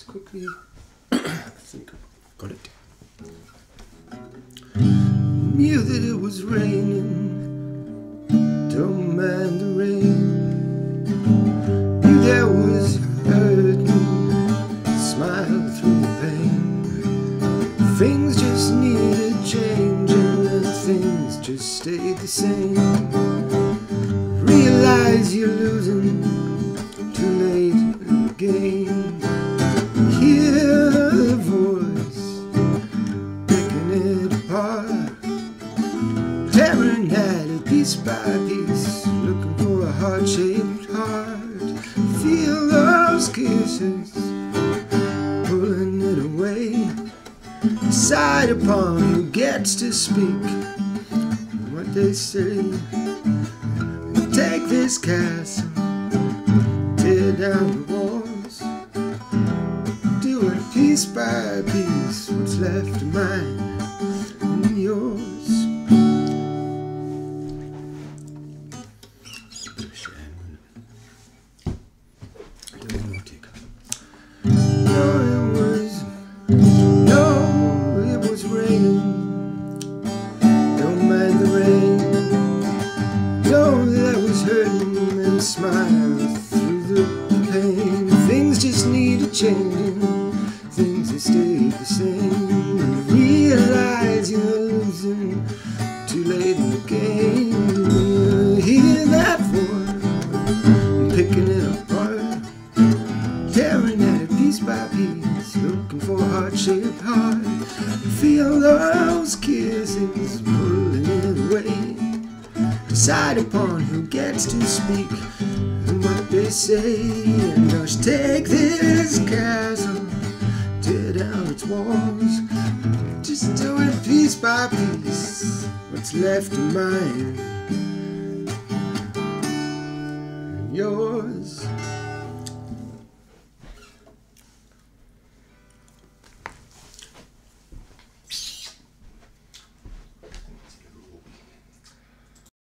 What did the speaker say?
quickly. I think I've got it. Knew that it was raining, don't mind the rain. Knew there was hurting, smile through the pain. Things just needed changing and things just stayed the same. Realize you're losing, too late in the game. Hear the voice, picking it apart, tearing at it piece by piece, looking for a heart-shaped heart. Feel those kisses, pulling it away. Decide upon who gets to speak what they say. Take this castle, tear down the walls, do it piece by piece, what's left of mine and yours. It was raining, don't mind the rain. That was hurting and smile through the pain. Things just needed changing, things that stayed the same. Realize you're losing, too late in the game. Hear that voice, picking it apart, tearing at it piece by piece, looking for a heart-shaped heart. Feel those kisses pulling it away. Decide upon who gets to speak and what they say. And just take this castle, tear down its walls, just do it piece by piece, what's left of mine